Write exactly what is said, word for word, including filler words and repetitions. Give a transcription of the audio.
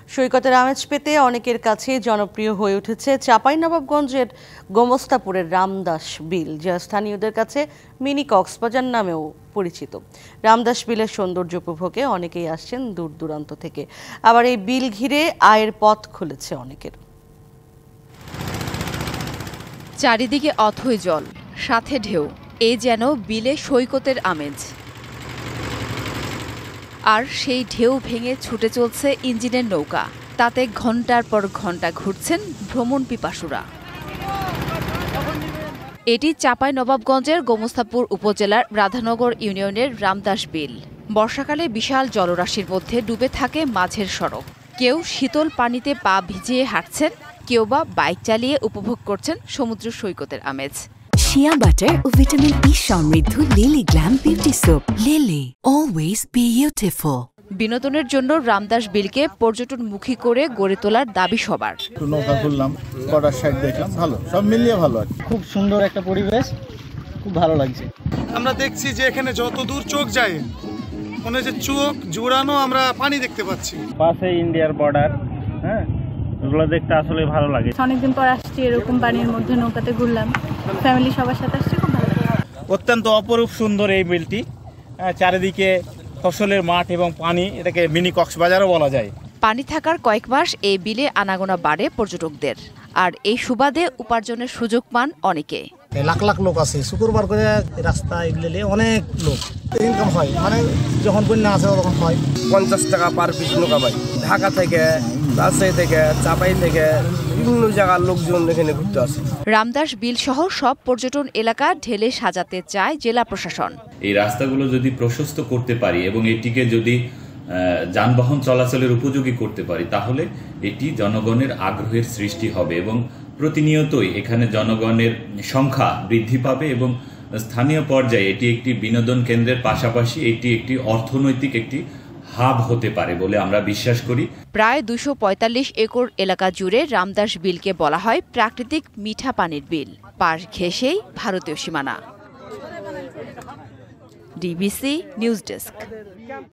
সৈকতের আমেজ পেতে অনেকের কাছে জনপ্রিয় হয়ে উঠেছে চাঁপাইনবাবগঞ্জের গোমস্তাপুরের রামদাস বিল, যা স্থানীয়দের কাছে মিনি কক্সবাজার নামেও পরিচিত। রামদাস বিলের সৌন্দর্য উপভোগে অনেকেই আসছেন দূর দূরান্ত থেকে। আবার এই বিল ঘিরে আয়ের পথ খুলেছে অনেকের। চারিদিকে অথই জল, সাথে ঢেউ, এ যেন বিলে সৈকতের আমেজ। আর সেই ঢেউ ভেঙে ছুটে চলছে ইঞ্জিনের নৌকা, তাতে ঘন্টার পর ঘন্টা ঘুরছেন ভ্রমণ পিপাসুরা। এটি চাঁপাইনবাবগঞ্জের গোমস্তাপুর উপজেলার রাধানগর ইউনিয়নের রামদাস বিল। বর্ষাকালে বিশাল জলরাশির মধ্যে ডুবে থাকে মাঝের সড়ক। কেউ শীতল পানিতে পা ভিজিয়ে হাঁটছেন, কেউ বা বাইক চালিয়ে উপভোগ করছেন সমুদ্র সৈকতের আমেজ। শিয়া বাটার ও ভিটামিন ই সমৃদ্ধ Lily glam beauty soap. Lily, always beautiful. বিনোদনের জন্য রামদাস বিলকে পর্যটনমুখী করে গড়ে তোলার দাবি সবার। নৌকা ঘুরলাম, কটার সাইড দেখলাম, ভালো, সব মিলিয়ে ভালো। খুব সুন্দর একটা পরিবেশ, খুব ভালো লাগছে। আমরা দেখছি যে এখানে যত দূর চোখ যায় মনে হচ্ছে চোখ জোড়ানো আমরা পানি দেখতে পাচ্ছি। পাশে ইন্ডিয়ার বর্ডার, হ্যাঁ, এগুলো দেখতে আসলে ভালো লাগে। অনেকদিন পর আসছি, এরকম পানির মধ্যে নৌকাতে ঘুরলাম, ফ্যামিলি সবার সাথে আসছি, খুব ভালো লাগে। অত্যন্ত অপরূপ সুন্দর এই বিলটি, চারিদিকে ফসলের মাঠ এবং পানি, এটাকে মিনি কক্সবাজারও বলা যায়। পানি থাকার কয়েক মাস এই বিলে আনাগোনা বাড়ে পর্যটকদের, আর এই সুবাদে উপার্জনের সুযোগ পান অনেকে। লাখ লাখ লোক আছে, শুক্রবার করে রাস্তা এগুলো অনেক লোক ইনকাম হয়, মানে যখন বন্যা আছে তখন হয়। পঞ্চাশ টাকা পার পিস নৌকা পাই। ঢাকা থেকে, রাজশাহী থেকে, চাপাই থেকে বিভিন্ন জায়গার লোকজন এখানে ঘুরতে আসে। রামদাস বিল সহ সব পর্যটন এলাকা ঢেলে সাজাতে চায় জেলা প্রশাসন। এই রাস্তাগুলো যদি প্রশস্ত করতে পারি এবং এটিকে যদি যানবাহন চলাচলের উপযোগী করতে পারি, তাহলে এটি জনগণের আগ্রহের সৃষ্টি হবে এবং প্রতিনিয়তই এখানে জনগণের সংখ্যা বৃদ্ধি পাবে এবং স্থানীয় পর্যায়ে এটি একটি বিনোদন কেন্দ্রের পাশাপাশি এটি একটি অর্থনৈতিক একটি হাব হতে পারে বলে আমরা বিশ্বাস করি। প্রায় দুশো পঁয়তাল্লিশ একর এলাকা জুড়ে রামদাস বিলকে বলা হয় প্রাকৃতিক মিঠা পানির বিল। পাশ ঘেঁষেই ভারতীয় সীমানা। DBC news desk.